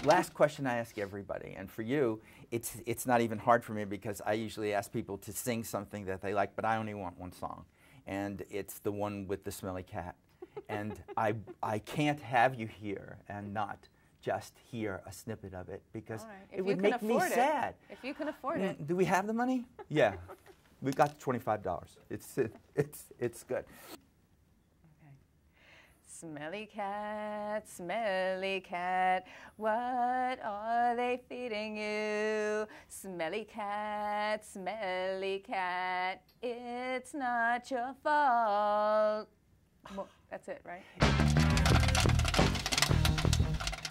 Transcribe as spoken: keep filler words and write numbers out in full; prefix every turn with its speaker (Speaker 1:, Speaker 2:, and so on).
Speaker 1: Last question I ask everybody, and for you, it's, it's not even hard for me because I usually ask people to sing something that they like, but I only want one song, and it's the one with the smelly cat. And I, I can't have you here and not just hear a snippet of it because
Speaker 2: right.
Speaker 1: it would make me
Speaker 2: it,
Speaker 1: sad.
Speaker 2: If you can afford
Speaker 1: mm,
Speaker 2: it.
Speaker 1: Do we have the money? Yeah. We've got the twenty-five dollars. It's, it, it's, it's good.
Speaker 2: Okay. Smelly cat, smelly cat, what are they feeding you? Smelly cat, smelly cat, it's not your fault. Well, that's it, right?